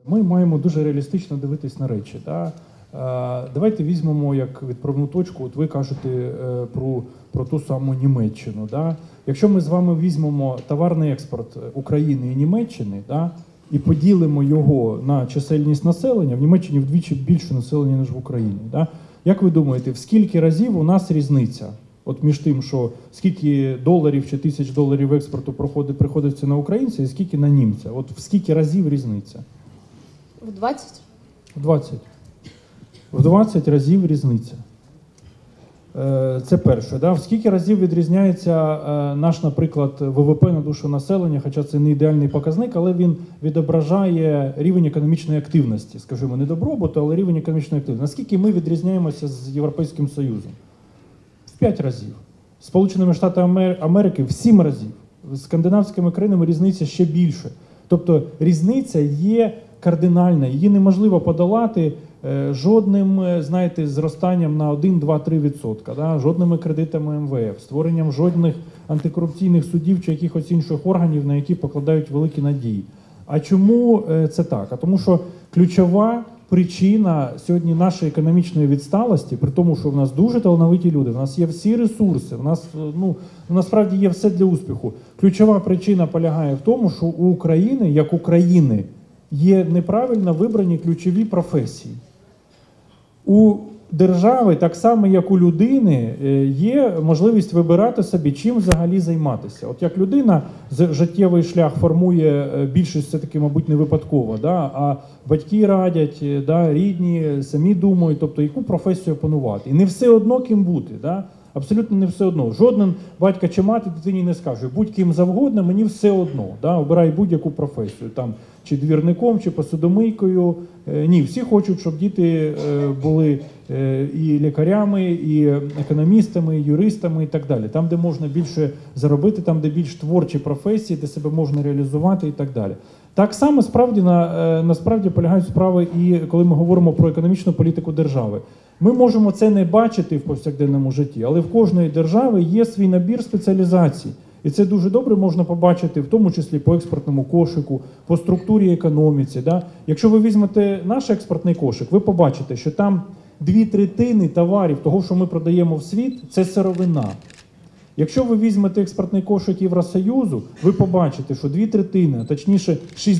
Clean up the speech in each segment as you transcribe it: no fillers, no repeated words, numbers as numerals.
ми маємо дуже реалістично дивитись на речі. Да? Давайте візьмемо як відправну точку, от ви кажете про ту саму Німеччину. Да? Якщо ми з вами візьмемо товарний експорт України і Німеччини, да, і поділимо його на чисельність населення, в Німеччині вдвічі більше населення, ніж в Україні. Да? Як ви думаєте, в скільки разів у нас різниця? От між тим, що скільки доларів чи тисяч доларів експорту приходиться на українця і скільки на німця? От в скільки разів різниця? В 20? В 20. В 20 разів різниця. Це перше. Да? В скільки разів відрізняється наш, наприклад, ВВП на душу населення, хоча це не ідеальний показник, але він відображає рівень економічної активності, скажімо, не добробуту, але рівень економічної активності. Наскільки ми відрізняємося з Європейським Союзом? В 5 разів. З Сполученими Штатами Америки в 7 разів. З скандинавськими країнами різниця ще більше. Тобто різниця є кардинальна, її неможливо подолати жодним, знаєте, зростанням на 1, 2, 3%, да? Жодними кредитами МВФ, створенням жодних антикорупційних судів чи якихось інших органів, на які покладають великі надії. А чому це так? А тому що ключова причина сьогодні нашої економічної відсталості, при тому, що в нас дуже талановиті люди, в нас є всі ресурси, в нас, насправді є все для успіху. Ключова причина полягає в тому, що у України, як України, є неправильно вибрані ключові професії. У держави, так само як у людини, є можливість вибирати собі, чим взагалі займатися. От як людина життєвий шлях формує, більшість все-таки, мабуть, не випадково, да? А батьки радять, да? Рідні самі думають, тобто яку професію опанувати. І не все одно ким бути. Да? Абсолютно не все одно. Жоден батько чи мати дитині не скаже, будь ким завгодно, мені все одно. Да? Обирай будь-яку професію. Там, чи двірником, чи посудомийкою. Ні, всі хочуть, щоб діти були і лікарями, і економістами, і юристами і так далі. Там, де можна більше заробити, там, де більш творчі професії, де себе можна реалізувати і так далі. Так само насправді полягають справи і коли ми говоримо про економічну політику держави. Ми можемо це не бачити в повсякденному житті, але в кожної держави є свій набір спеціалізацій. І це дуже добре можна побачити, в тому числі по експортному кошику, по структурі економіці. Да? Якщо ви візьмете наш експортний кошик, ви побачите, що там 2/3 товарів того, що ми продаємо в світ, це сировина. Якщо ви візьмете експортний кошик Євросоюзу, ви побачите, що 2/3, а точніше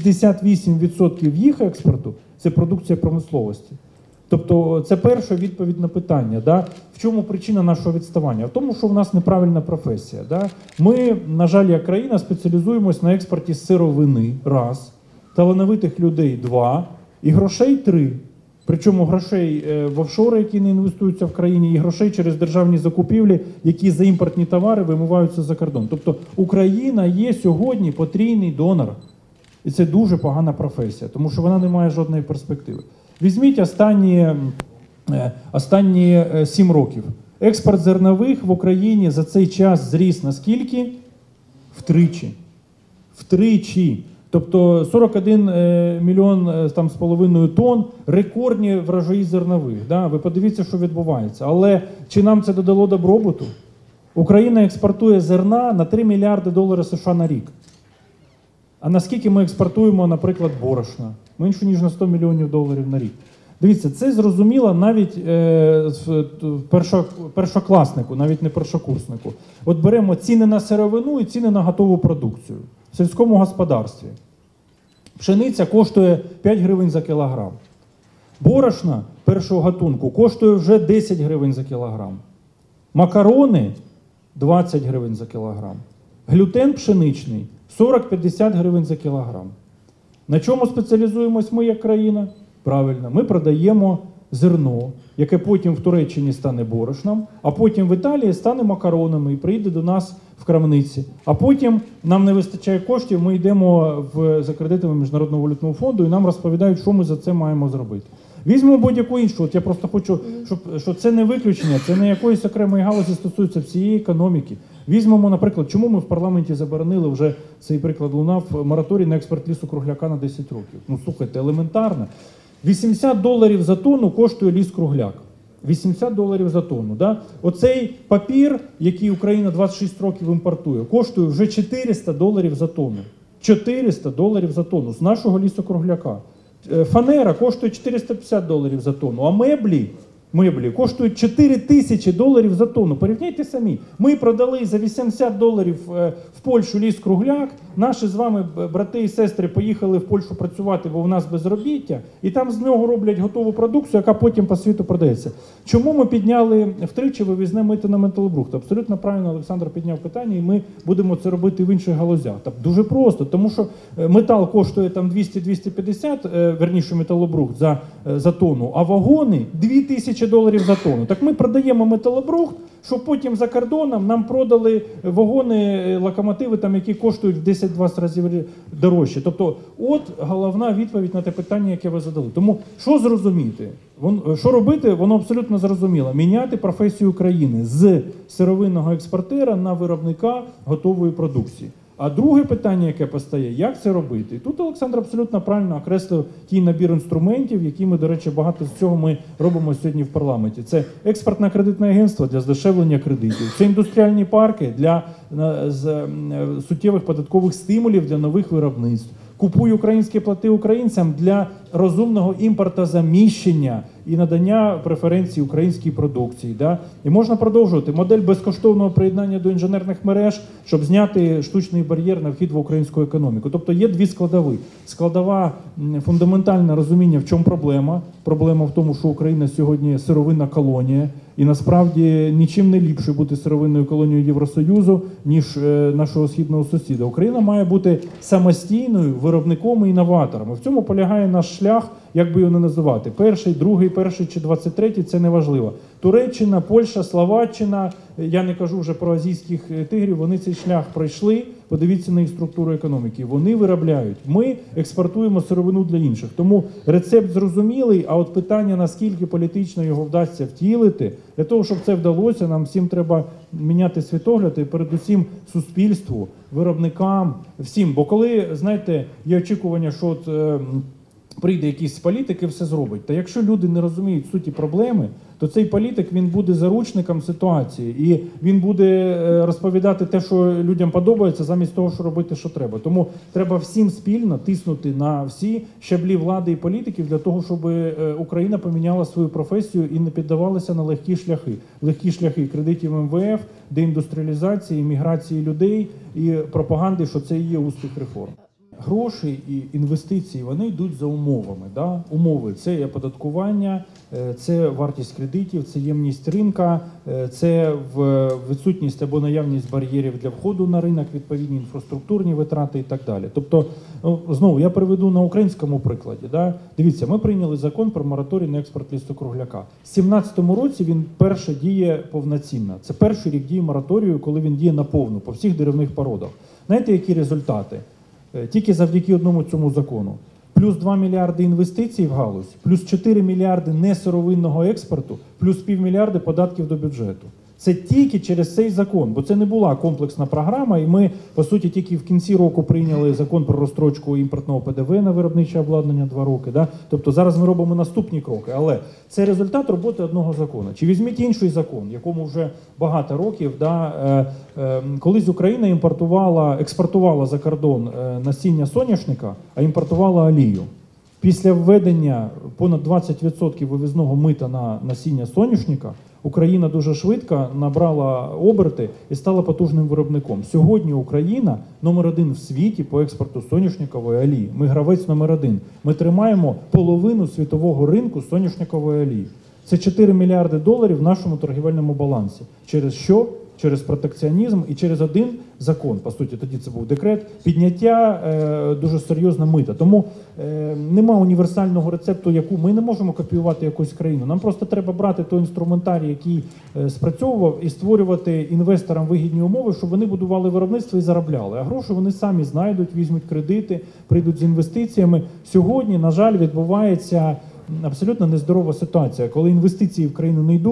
68% їх експорту – це продукція промисловості. Тобто це перша відповідь на питання, да? В чому причина нашого відставання? В тому, що в нас неправильна професія. Да? Ми, на жаль, як країна, спеціалізуємось на експорті сировини, раз, талановитих людей, два, і грошей, три. Причому грошей в офшори, які не інвестуються в країні, і грошей через державні закупівлі, які за імпортні товари вимиваються за кордон. Тобто Україна є сьогодні потрійний донор. І це дуже погана професія, тому що вона не має жодної перспективи. Візьміть останні 7 років. Експорт зернових в Україні за цей час зріс наскільки? Втричі. Втричі. Тобто 41 мільйон з половиною тонн, рекордні врожаї зернових. Да? Ви подивіться, що відбувається. Але чи нам це додало добробуту? Україна експортує зерна на 3 мільярди доларів США на рік. А наскільки ми експортуємо, наприклад, борошна? Менше, ніж на 100 мільйонів доларів на рік. Дивіться, це зрозуміло навіть першокласнику, навіть не першокурснику. От беремо ціни на сировину і ціни на готову продукцію в сільському господарстві. Пшениця коштує 5 гривень за кілограм. Борошна першого гатунку коштує вже 10 гривень за кілограм. Макарони – 20 гривень за кілограм. Глютен пшеничний – 40-50 гривень за кілограм. На чому спеціалізуємось ми як країна? Правильно, ми продаємо зерно, яке потім в Туреччині стане борошном, а потім в Італії стане макаронами і прийде до нас в крамниці. А потім нам не вистачає коштів, ми йдемо за кредитами Міжнародного валютного фонду і нам розповідають, що ми за це маємо зробити. Візьмемо будь-яку іншу. От я просто хочу, щоб це не виключення, це не якоїсь окремої галузі стосується всієї економіки. Візьмемо, наприклад, чому ми в парламенті заборонили, вже цей приклад лунав, мораторій на експорт лісу-кругляка на 10 років. Ну, слухайте, елементарно. $80 за тонну коштує ліс-кругляк. $80 за тонну. Да? Оцей папір, який Україна 26 років імпортує, коштує вже $400 за тонну. $400 за тонну з нашого лісу-кругляка. Фанера коштує $450 за тонну, а меблі коштують $4000 за тонну. Порівняйте самі. Ми продали за $80 в Польщу ліс-кругляк, наші з вами брати і сестри поїхали в Польщу працювати, бо у нас безробіття, і там з нього роблять готову продукцію, яка потім по світу продається. Чому ми підняли втричі вивізне мито на металобрухт? Абсолютно правильно Олександр підняв питання, і ми будемо це робити в інших галузях. Так, дуже просто, тому що метал коштує там 200-250, верніше металобрухт за тонну, а вагони $2000 за тонну. Так ми продаємо металобрухт, щоб потім за кордоном нам продали вагони, локомотиви, там, які коштують в 10-20 разів дорожче. Тобто, от головна відповідь на те питання, яке ви задали. Тому, що зрозуміти? Що робити, воно абсолютно зрозуміло. Міняти професію України з сировинного експортера на виробника готової продукції. А друге питання, яке постає, як це робити? І тут Олександр абсолютно правильно окреслив ті набір інструментів, які ми, до речі, багато з цього ми робимо сьогодні в парламенті. Це експортне кредитне агентство для здешевлення кредитів, це індустріальні парки для суттєвих податкових стимулів для нових виробництв. Купуй українські, плати українцям для розумного імпортозаміщення і надання преференцій українській продукції. Да? І можна продовжувати. Модель безкоштовного приєднання до інженерних мереж, щоб зняти штучний бар'єр на вхід в українську економіку. Тобто є дві складові. Складова фундаментальне розуміння, в чому проблема. Проблема в тому, що Україна сьогодні сировинна колонія, і насправді нічим не ліпше бути сировинною колонією Євросоюзу, ніж нашого східного сусіда. Україна має бути самостійною виробником і інноватором. І в цьому полягає наш шлях, як би його не називати. Перший, другий, перший чи 23-й – це не важливо. Туреччина, Польща, Словаччина, я не кажу вже про азійських тигрів, вони цей шлях пройшли, подивіться на їх структуру економіки. Вони виробляють, ми експортуємо сировину для інших. Тому рецепт зрозумілий, а от питання, наскільки політично його вдасться втілити, для того, щоб це вдалося, нам всім треба міняти світогляд і передусім суспільству, виробникам, всім. Бо коли, знаєте, є очікування, що от прийде якийсь політик і все зробить. Та якщо люди не розуміють суті проблеми, то цей політик, він буде заручником ситуації. І він буде розповідати те, що людям подобається, замість того, що робити, що треба. Тому треба всім спільно тиснути на всі щаблі влади і політиків для того, щоб Україна поміняла свою професію і не піддавалася на легкі шляхи. Легкі шляхи кредитів МВФ, деіндустріалізації, міграції людей і пропаганди, що це і є успіх реформ. Гроші і інвестиції, вони йдуть за умовами. Да? Умови – це і оподаткування, це вартість кредитів, це ємність ринка, це відсутність або наявність бар'єрів для входу на ринок, відповідні інфраструктурні витрати і так далі. Тобто, знову, я приведу на українському прикладі. Да? Дивіться, ми прийняли закон про мораторій на експорт лісокругляка. В 2017 році він перше діє повноцінно. Це перший рік дії мораторію, коли він діє наповну, по всіх деревних породах. Знаєте, які результати? Тільки завдяки одному цьому закону. Плюс 2 мільярди інвестицій в галузь, плюс 4 мільярди несировинного експорту, плюс півмільярди податків до бюджету. Це тільки через цей закон, бо це не була комплексна програма, і ми, по суті, тільки в кінці року прийняли закон про розстрочку імпортного ПДВ на виробниче обладнання 2 роки. Да? Тобто зараз ми робимо наступні кроки, але це результат роботи одного закону. Чи візьміть інший закон, якому вже багато років, да, колись Україна експортувала за кордон насіння соняшника, а імпортувала олію. Після введення понад 20% вивізного мита на насіння соняшника Україна дуже швидко набрала оберти і стала потужним виробником. Сьогодні Україна номер 1 в світі по експорту соняшникової олії. Ми гравець номер 1. Ми тримаємо половину світового ринку соняшникової олії. Це 4 мільярди доларів в нашому торгівельному балансі. Через що? Через протекціонізм і через один закон, по суті, тоді це був декрет, підняття дуже серйозно мита. Тому нема універсального рецепту, яку ми не можемо копіювати якусь країну. Нам просто треба брати той інструментарій, який спрацьовував, і створювати інвесторам вигідні умови, щоб вони будували виробництво і заробляли. А гроші вони самі знайдуть, візьмуть кредити, прийдуть з інвестиціями. Сьогодні, на жаль, відбувається абсолютно нездорова ситуація, коли інвестиції в країну не йдуть,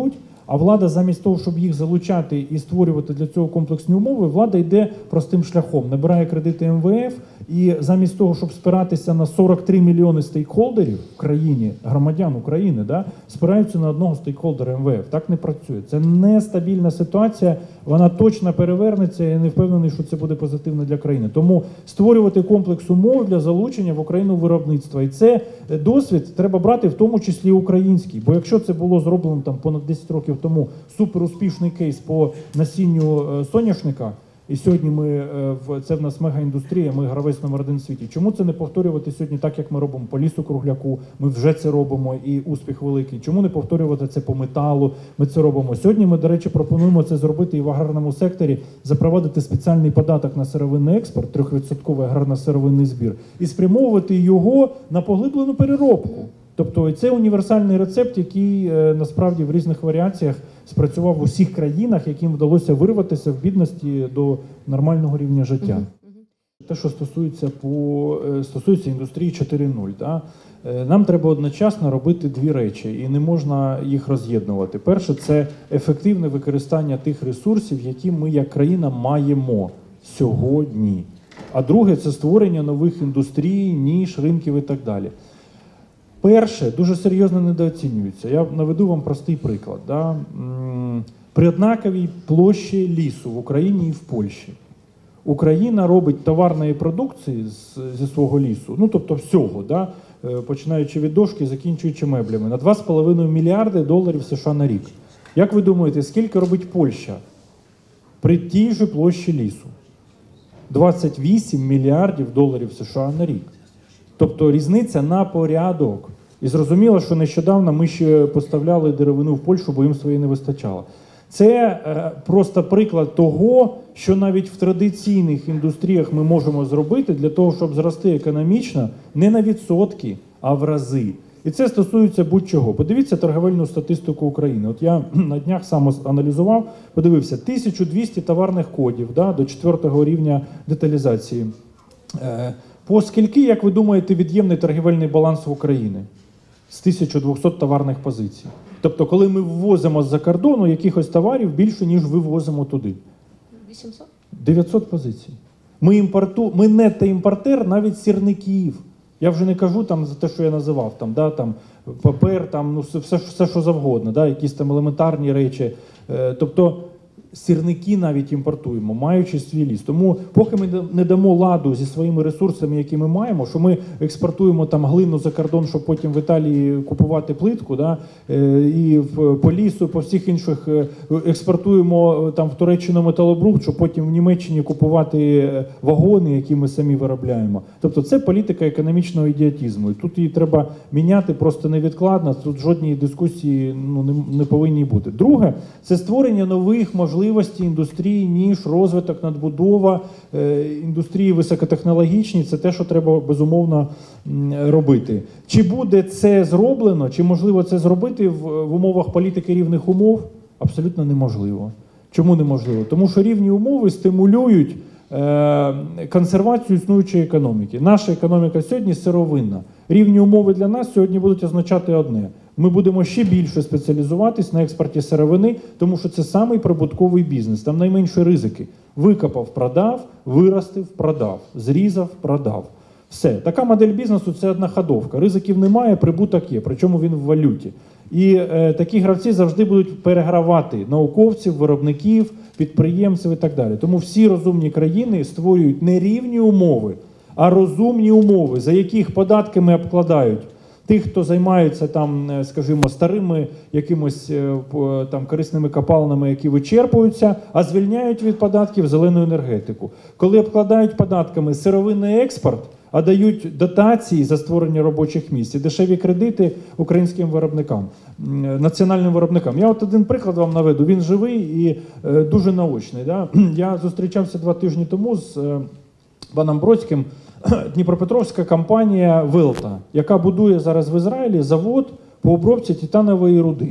А влада замість того, щоб їх залучати і створювати для цього комплексні умови, влада йде простим шляхом, набирає кредити МВФ і замість того, щоб спиратися на 43 мільйони стейкхолдерів в країні, громадян України, да, спираються на одного стейкхолдера МВФ. Так не працює. Це нестабільна ситуація, вона точно перевернеться, я не впевнений, що це буде позитивно для країни. Тому створювати комплекс умов для залучення в Україну виробництва. І це досвід треба брати в тому числі український. Бо якщо це було зроблено там понад 10 років тому суперуспішний кейс по насінню соняшника, і сьогодні це в нас мегаіндустрія, ми гравець номер 1 в світі. Чому це не повторювати сьогодні так, як ми робимо по лісу-кругляку, ми вже це робимо і успіх великий. Чому не повторювати це по металу, ми це робимо. Сьогодні ми, до речі, пропонуємо це зробити і в аграрному секторі, запровадити спеціальний податок на сировинний експорт, 3% аграрно-сировинний збір, і спрямовувати його на поглиблену переробку. Тобто це універсальний рецепт, який насправді в різних варіаціях спрацював в усіх країнах, яким вдалося вирватися в бідності до нормального рівня життя. Те, що стосується індустрії 4.0, да? Нам треба одночасно робити дві речі, і не можна їх роз'єднувати. Перше – це ефективне використання тих ресурсів, які ми як країна маємо сьогодні. А друге – це створення нових індустрій, ніш, ринків і так далі. Перше, дуже серйозно недооцінюється. Я наведу вам простий приклад. Да? При однаковій площі лісу в Україні і в Польщі Україна робить товарної продукції зі свого лісу, ну тобто всього, да? Починаючи від дошки, закінчуючи меблями, на 2,5 мільярди доларів США на рік. Як ви думаєте, скільки робить Польща при тій же площі лісу? 28 мільярдів доларів США на рік. Тобто різниця на порядок. І зрозуміло, що нещодавно ми ще поставляли деревину в Польщу, бо їм своєї не вистачало. Це просто приклад того, що навіть в традиційних індустріях ми можемо зробити для того, щоб зрости економічно не на відсотки, а в рази. І це стосується будь-чого. Подивіться торговельну статистику України. От я на днях сам аналізував, подивився, 1200 товарних кодів, да, до 4-го рівня деталізації. По скільки, як ви думаєте, від'ємний торгівельний баланс в Україні? З 1200 товарних позицій. Тобто, коли ми ввозимо з-за кордону якихось товарів більше, ніж вивозимо туди. 800? 900 позицій. Ми нетто-імпортер навіть сірників. Я вже не кажу там за те, що я називав, там, да, там, папер, там, ну, все, що завгодно, да, якісь там елементарні речі. Тобто, сірники навіть імпортуємо, маючи свій ліс. Тому поки ми не дамо ладу зі своїми ресурсами, які ми маємо, що ми експортуємо там глину за кордон, щоб потім в Італії купувати плитку, да, і по лісу, по всіх інших експортуємо там в Туреччину металобрухт, щоб потім в Німеччині купувати вагони, які ми самі виробляємо. Тобто це політика економічного ідіотизму. І тут її треба міняти просто невідкладно, тут жодної дискусії не повинні бути. Друге, це створення нових можливостей індустрії, ніж, розвиток, надбудова, індустрії високотехнологічні – це те, що треба, безумовно, робити. Чи буде це зроблено, чи можливо це зробити в умовах політики рівних умов? Абсолютно неможливо. Чому неможливо? Тому що рівні умови стимулюють консервацію існуючої економіки. Наша економіка сьогодні сировинна. Рівні умови для нас сьогодні будуть означати одне. Ми будемо ще більше спеціалізуватись на експорті сировини, тому що це самий прибутковий бізнес. Там найменші ризики. Викопав, продав, виростив, продав, зрізав, продав. Все. Така модель бізнесу – це одноходовка. Ризиків немає, прибуток є, причому він в валюті. І такі гравці завжди будуть перегравати науковців, виробників, підприємців і так далі. Тому всі розумні країни створюють не рівні умови, а розумні умови, за яких податками обкладають тих, хто займається там, скажімо, старими якимось там корисними копалинами, які вичерпуються, а звільняють від податків зелену енергетику. Коли обкладають податками сировинний експорт, а дають дотації за створення робочих місць і дешеві кредити українським виробникам, національним виробникам. Я от один приклад вам наведу, він живий і дуже наочний. Да? Я зустрічався 2 тижні тому з паном Бродським, Дніпропетровська компанія «Велта», яка будує зараз в Ізраїлі завод по обробці титанової руди.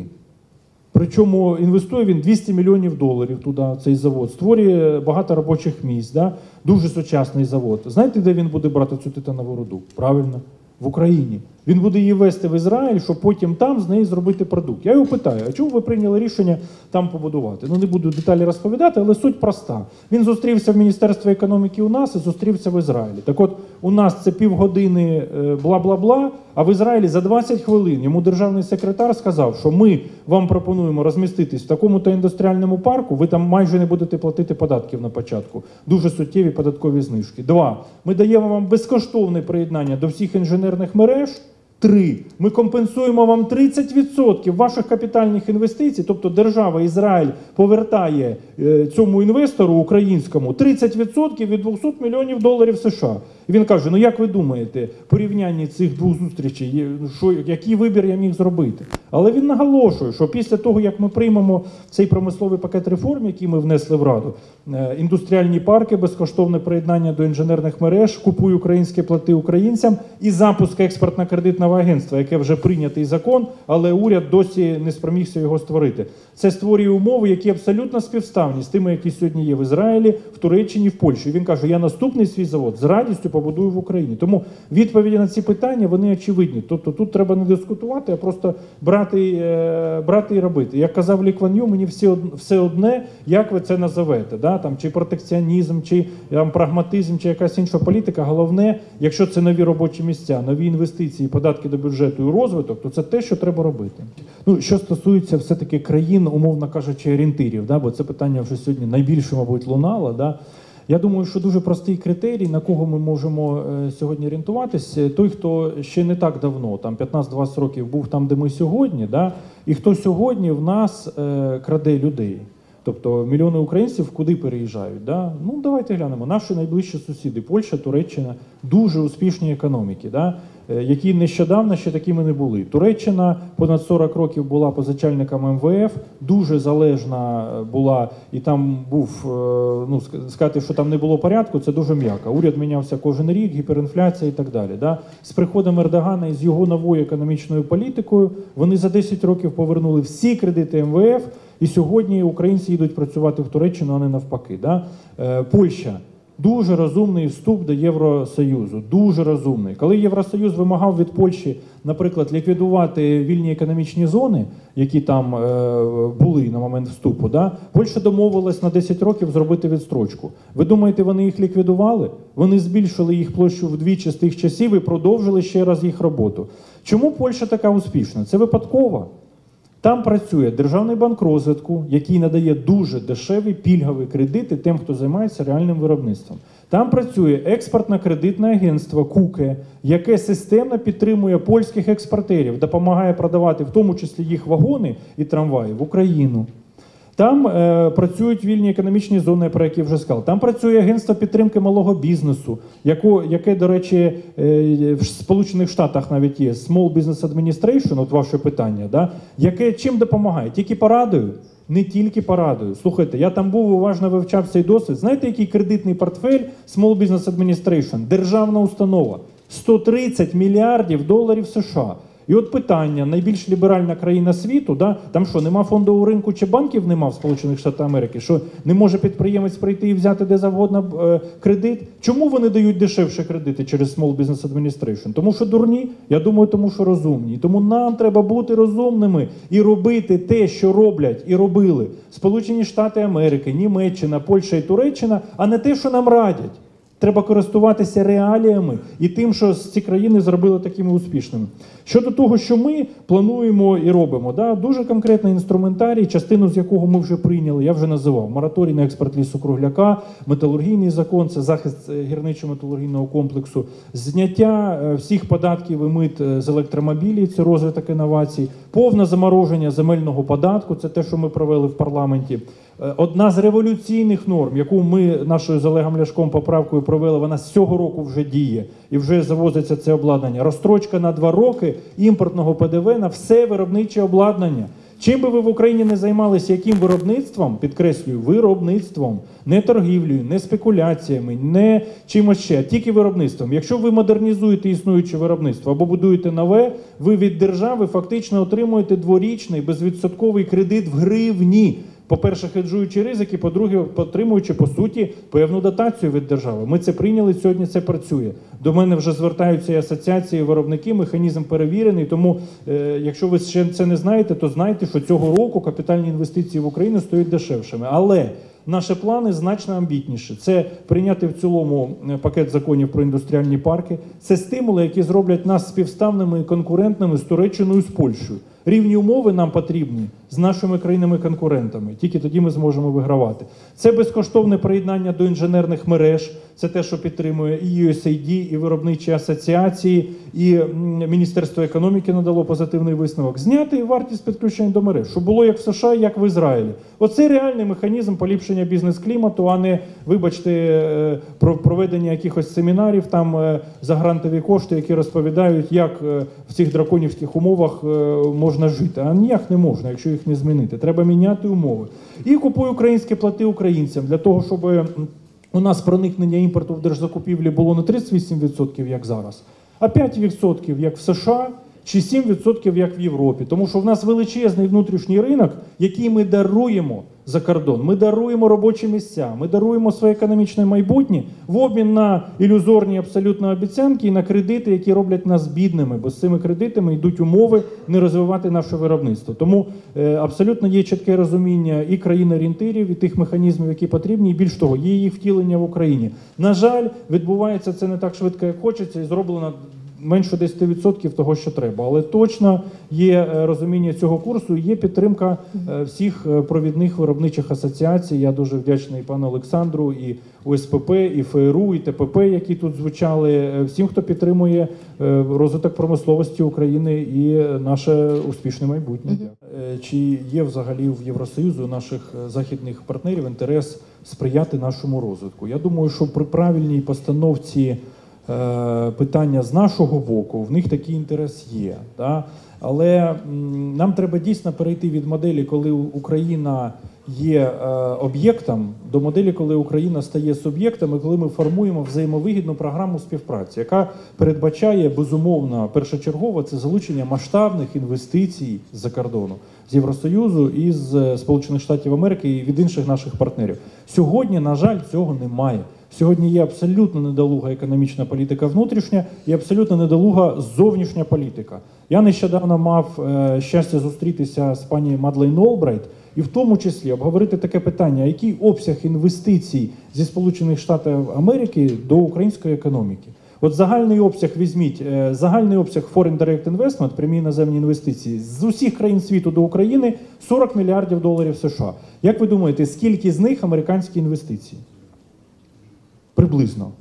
Причому інвестує він $200 мільйонів туди, цей завод, створює багато робочих місць, да? Дуже сучасний завод. Знаєте, де він буде брати цю титанову руду? Правильно, в Україні. Він буде її вести в Ізраїль, щоб потім там з неї зробити продукт. Я його питаю, а чому ви прийняли рішення там побудувати? Ну, не буду деталі розповідати, але суть проста. Він зустрівся в Міністерстві економіки у нас і зустрівся в Ізраїлі. Так от, у нас це півгодини бла-бла-бла, а в Ізраїлі за 20 хвилин йому державний секретар сказав, що ми вам пропонуємо розміститись в такому-то індустріальному парку, ви там майже не будете платити податків на початку. Дуже суттєві податкові знижки. 2. Ми даємо вам безкоштовне приєднання до всіх інженерних мереж. 3. Ми компенсуємо вам 30% ваших капітальних інвестицій, тобто держава Ізраїль повертає цьому інвестору українському 30% від 200 мільйонів доларів США. І він каже, ну як ви думаєте, в порівнянні цих двох зустрічей, який вибір я міг зробити? Але він наголошує, що після того, як ми приймемо цей промисловий пакет реформ, який ми внесли в Раду, індустріальні парки, безкоштовне приєднання до інженерних мереж, купуй українське, плати українцям і запуск експортно-кредитного агентства, яке вже прийнятий закон, але уряд досі не спромігся його створити. Це створює умови, які абсолютно співставні з тими, які сьогодні є в Ізраїлі, в Туреччині, в Польщі. І він каже, я наступний свій завод з радістю побудую в Україні. Тому відповіді на ці питання, вони очевидні. Тобто тут треба не дискутувати, а просто брати і робити. Як казав Лі Кван Ю, мені все одне, як ви це назовете. Да? Там, чи протекціонізм, чи там, прагматизм, чи якась інша політика. Головне, якщо це нові робочі місця, нові інвестиції, податки до бюджету і розвиток, то це те, що треба робити. Ну, що стосується все-таки країн, умовно кажучи, орієнтирів, да? Бо це питання вже сьогодні найбільше, мабуть, лунало. Да? Я думаю, що дуже простий критерій, на кого ми можемо сьогодні орієнтуватись, той, хто ще не так давно, там 15-20 років був там, де ми сьогодні, да? І хто сьогодні в нас краде людей. Тобто мільйони українців куди переїжджають? Да? Ну, давайте глянемо. Наші найближчі сусіди, Польща, Туреччина, дуже успішні економіки, да? Які нещодавно ще такими не були. Туреччина понад 40 років була позичальником МВФ, дуже залежна була, і там був, ну, сказати, що там не було порядку, це дуже м'яко. Уряд мінявся кожен рік, гіперінфляція і так далі. Да? З приходом Ердогана і з його новою економічною політикою вони за 10 років повернули всі кредити МВФ, і сьогодні українці їдуть працювати в Туреччину, а не навпаки. Да? Польща. Дуже розумний вступ до Євросоюзу, дуже розумний. Коли Євросоюз вимагав від Польщі, наприклад, ліквідувати вільні економічні зони, які там були на момент вступу, да? Польща домовилась на 10 років зробити відстрочку. Ви думаєте, вони їх ліквідували? Вони збільшили їх площу вдвічі з тих часів і продовжили ще раз їх роботу. Чому Польща така успішна? Це випадково. Там працює Державний банк розвитку, який надає дуже дешеві пільгові кредити тим, хто займається реальним виробництвом. Там працює експортно-кредитне агентство КУКЕ, яке системно підтримує польських експортерів, допомагає продавати в тому числі їх вагони і трамваї в Україну. Там працюють вільні економічні зони, про які вже сказав. Там працює агентство підтримки малого бізнесу, яке, до речі, в Сполучених Штатах навіть є Small Business Administration, от ваше питання, да? Яке чим допомагає? Тільки порадою? Не тільки порадою. Слухайте, я там був, уважно вивчав цей досвід. Знаєте, який кредитний портфель Small Business Administration? Державна установа. 130 мільярдів доларів США. І от питання, найбільш ліберальна країна світу, да, там що, нема фондового ринку чи банків нема в Сполучених Штатах Америки, що не може підприємець прийти і взяти де завгодно кредит? Чому вони дають дешевші кредити через Small Business Administration? Тому що дурні? Я думаю, тому що розумні. І тому нам треба бути розумними і робити те, що роблять і робили Сполучені Штати Америки, Німеччина, Польща і Туреччина, а не те, що нам радять. Треба користуватися реаліями і тим, що ці країни зробили такими успішними. Щодо того, що ми плануємо і робимо, да, дуже конкретний інструментарій, частину з якого ми вже прийняли, я вже називав. Мораторій на експорт лісу-кругляка, металургійний закон, це захист гірничо-металургійного комплексу, зняття всіх податків і мит з електромобілів, це розвиток інновацій, повне замороження земельного податку, це те, що ми провели в парламенті. Одна з революційних норм, яку ми нашою з Олегом Ляшком поправкою провели, вона з цього року вже діє і вже завозиться це обладнання. Розстрочка на 2 роки імпортного ПДВ на все виробниче обладнання. Чим би ви в Україні не займалися, яким виробництвом, підкреслюю, виробництвом, не торгівлею, не спекуляціями, не чимось ще, а тільки виробництвом. Якщо ви модернізуєте існуюче виробництво або будуєте нове, ви від держави фактично отримуєте 2-річний безвідсотковий кредит в гривні. По-перше, хеджуючи ризики, по-друге, отримуючи, по суті, певну дотацію від держави. Ми це прийняли, сьогодні це працює. До мене вже звертаються і асоціації, і виробники, механізм перевірений. Тому, якщо ви ще це не знаєте, то знайте, що цього року капітальні інвестиції в Україну стоять дешевшими. Але наші плани значно амбітніші. Це прийняти в цілому пакет законів про індустріальні парки. Це стимули, які зроблять нас співставними і конкурентними з Туреччиною, з Польщею. Рівні умови нам потрібні з нашими країнами-конкурентами. Тільки тоді ми зможемо вигравати. Це безкоштовне приєднання до інженерних мереж. Це те, що підтримує і USAID, і виробничі асоціації, і Міністерство економіки надало позитивний висновок. Зняти вартість підключення до мереж, щоб було як в США, як в Ізраїлі. Оце реальний механізм поліпшення бізнес-клімату, а не, вибачте, проведення якихось семінарів там за грантові кошти, які розповідають, як в цих драконівських умовах можна жити. А ніяк не можна, якщо їх не змінити. Треба міняти умови. І купуй українське, плати українцям, для того, щоб у нас проникнення імпорту в держзакупівлі було не 38%, як зараз, а 5%, як в США, чи 7%, як в Європі. Тому що в нас величезний внутрішній ринок, який ми даруємо за кордон. Ми даруємо робочі місця, ми даруємо своє економічне майбутнє в обмін на ілюзорні абсолютно обіцянки і на кредити, які роблять нас бідними, бо з цими кредитами йдуть умови не розвивати наше виробництво. Тому абсолютно є чітке розуміння і країн-орієнтирів, і тих механізмів, які потрібні, і більш того, є їх втілення в Україні. На жаль, відбувається це не так швидко, як хочеться, і зроблено менше 10% того, що треба. Але точно є розуміння цього курсу, є підтримка всіх провідних виробничих асоціацій. Я дуже вдячний пану Олександру, і УСПП, і ФРУ, і ТПП, які тут звучали. Всім, хто підтримує розвиток промисловості України і наше успішне майбутнє. Чи є взагалі в Євросоюзу у наших західних партнерів інтерес сприяти нашому розвитку? Я думаю, що при правильній постановці питання з нашого боку, в них такий інтерес є. Да? Але нам треба дійсно перейти від моделі, коли Україна є об'єктом, до моделі, коли Україна стає суб'єктом, і коли ми формуємо взаємовигідну програму співпраці, яка передбачає, безумовно, першочергово, це залучення масштабних інвестицій з-за кордону, з Євросоюзу і з Сполучених Штатів Америки і від інших наших партнерів. Сьогодні, на жаль, цього немає. Сьогодні є абсолютно недолуга економічна політика внутрішня і абсолютно недолуга зовнішня політика. Я нещодавно мав щастя зустрітися з пані Мадлейн Олбрайт і в тому числі обговорити таке питання, який обсяг інвестицій зі Сполучених Штатів Америки до української економіки. От загальний обсяг візьміть, загальний обсяг Foreign Direct Investment, прямі іноземні інвестиції, з усіх країн світу до України $40 мільярдів США. Як ви думаєте, скільки з них американські інвестиції? Приблизно.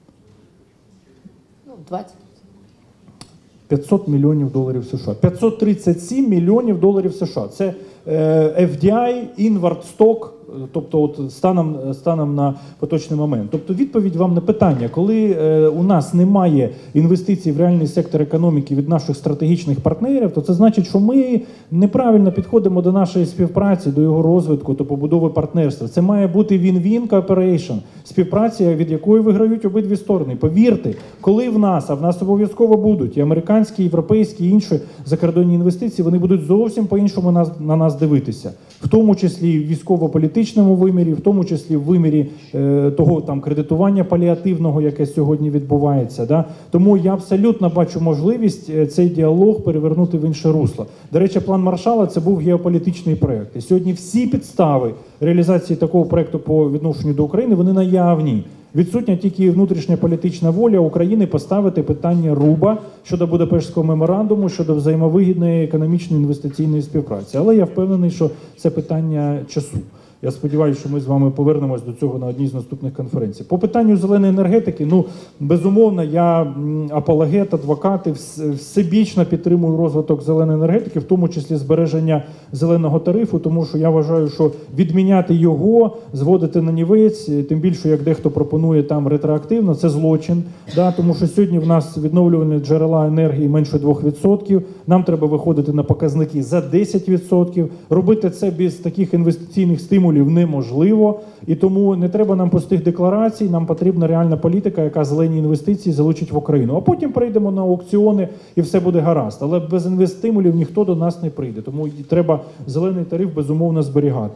20. $500 мільйонів США. 537 мільйонів доларів США. Це FDI, Inward Stock, тобто от станом на поточний момент. Тобто відповідь вам на питання, коли у нас немає інвестицій в реальний сектор економіки від наших стратегічних партнерів, то це значить, що ми неправильно підходимо до нашої співпраці, до його розвитку, до побудови партнерства. Це має бути win-win cooperation, співпраця, від якої виграють обидві сторони. Повірте, коли в нас, а в нас обов'язково будуть і американські, і європейські, і інші закордонні інвестиції, вони будуть зовсім по-іншому на нас дивитися. В тому числі в військово-політичному вимірі, в тому числі в вимірі того там кредитування паліативного, яке сьогодні відбувається. Да? Тому я абсолютно бачу можливість цей діалог перевернути в інше русло. До речі, план Маршалла – це був геополітичний проєкт. І сьогодні всі підстави реалізації такого проєкту по відношенню до України, вони наявні. Відсутня тільки внутрішня політична воля України поставити питання руба щодо Будапештського меморандуму, щодо взаємовигідної економічної інвестиційної співпраці. Але я впевнений, що це питання часу. Я сподіваюся, що ми з вами повернемось до цього на одній з наступних конференцій. По питанню зеленої енергетики, безумовно, я апологет, адвокат і всебічно підтримую розвиток зеленої енергетики, в тому числі збереження зеленого тарифу, тому що я вважаю, що відміняти його, зводити на нівець, тим більше, як дехто пропонує там ретроактивно, це злочин, да, тому що сьогодні в нас відновлювані джерела енергії менше 2%, нам треба виходити на показники за 10%, робити це без таких інвестиційних стимулів неможливо, і тому не треба нам пустих декларацій, нам потрібна реальна політика, яка зелені інвестиції залучить в Україну. А потім прийдемо на аукціони і все буде гаразд. Але без інвестстимулів ніхто до нас не прийде, тому треба зелений тариф безумовно зберігати.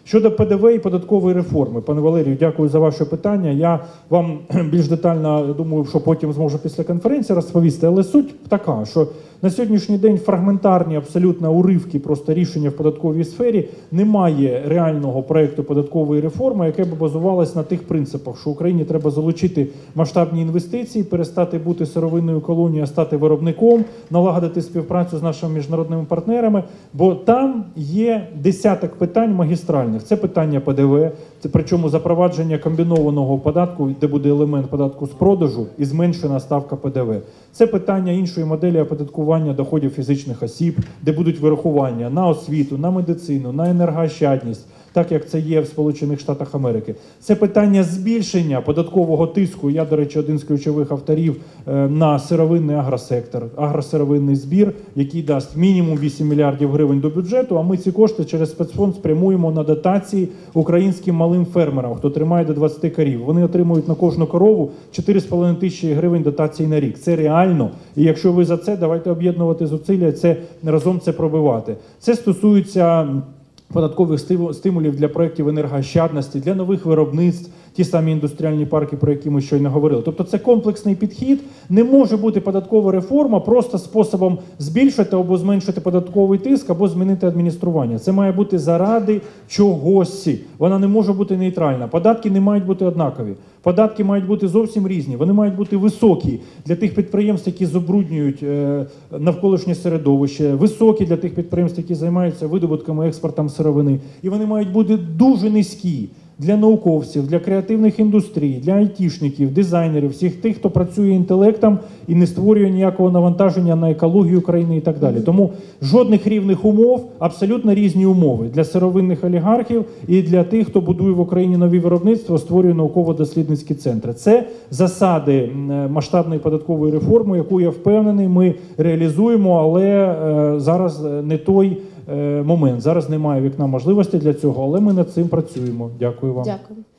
Щодо ПДВ і податкової реформи, пане Валерію, дякую за ваше питання. Я вам більш детально, думаю, що потім зможу після конференції розповісти, але суть така, що на сьогоднішній день фрагментарні абсолютно уривки просто рішення в податковій сфері, немає реального проєкту податкової реформи, яке б базувалось на тих принципах, що Україні треба залучити масштабні інвестиції, перестати бути сировинною колонією, а стати виробником, налагодити співпрацю з нашими міжнародними партнерами, бо там є десяток питань магістральних. Це питання ПДВ, це причому запровадження комбінованого податку, де буде елемент податку з продажу і зменшена ставка ПДВ. Це питання іншої моделі оподаткування доходів фізичних осіб, де будуть вирахування на освіту, на медицину, на енергоощадність, так як це є в Сполучених Штатах Америки. Це питання збільшення податкового тиску, я, до речі, один з ключових авторів, на сировинний агросектор, агросировинний збір, який дасть мінімум 8 мільярдів гривень до бюджету, а ми ці кошти через спецфонд спрямуємо на дотації українським малим фермерам, хто тримає до 20 корів. Вони отримують на кожну корову 4,5 тисячі гривень дотацій на рік. Це реально, і якщо ви за це, давайте об'єднувати зусилля, це разом це пробивати. Це стосується податкових стимулів для проєктів енергоощадності, для нових виробництв, ті самі індустріальні парки, про які ми щойно говорили. Тобто це комплексний підхід. Не може бути податкова реформа просто способом збільшити або зменшити податковий тиск, або змінити адміністрування. Це має бути заради чогось. Вона не може бути нейтральна. Податки не мають бути однакові. Податки мають бути зовсім різні. Вони мають бути високі для тих підприємств, які забруднюють навколишнє середовище, високі для тих підприємств, які займаються видобутками, експортом сировини. І вони мають бути дуже низькі для науковців, для креативних індустрій, для айтішників, дизайнерів, всіх тих, хто працює інтелектом і не створює ніякого навантаження на екологію країни і так далі. Тому жодних рівних умов, абсолютно різні умови для сировинних олігархів і для тих, хто будує в Україні нові виробництва, створює науково-дослідницькі центри. Це засади масштабної податкової реформи, яку, я впевнений, ми реалізуємо, але зараз не той момент. Зараз немає вікна можливості для цього, але ми над цим працюємо. Дякую вам. Дякую.